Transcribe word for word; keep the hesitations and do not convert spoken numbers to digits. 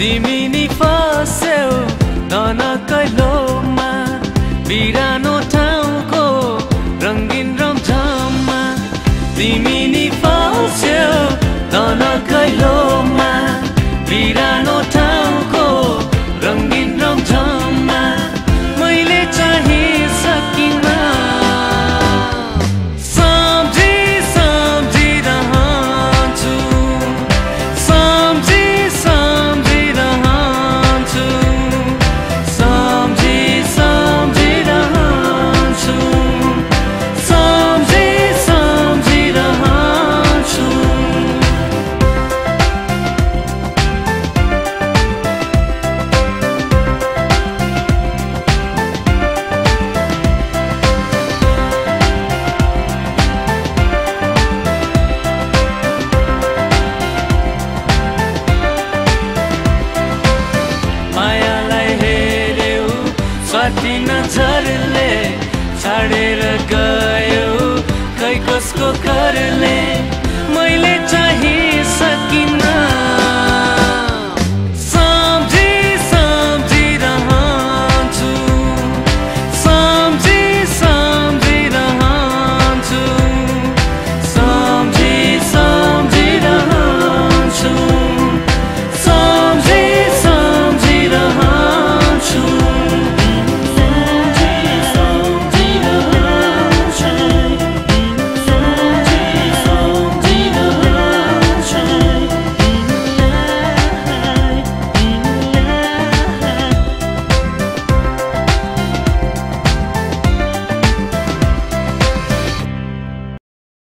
तिमी नि फस्यौ धन कैलोमा बिरानो ठाउँको रङ्गिन रमझममा तिमी नि फस्यौ धन कैलोमा बिरानो ठाउँको रङ्गिन रमझममा मैले चाहिँ सकिन सम्झी सम्झिरहन्छु सम्झी सम्झिरहन्छु सम्झी सम्झिरहन्छु सम्झी सम्झिरहन्छु मायालाई हेर्यौ स्वाति नजरले छाडेर गयो खै कसको घरले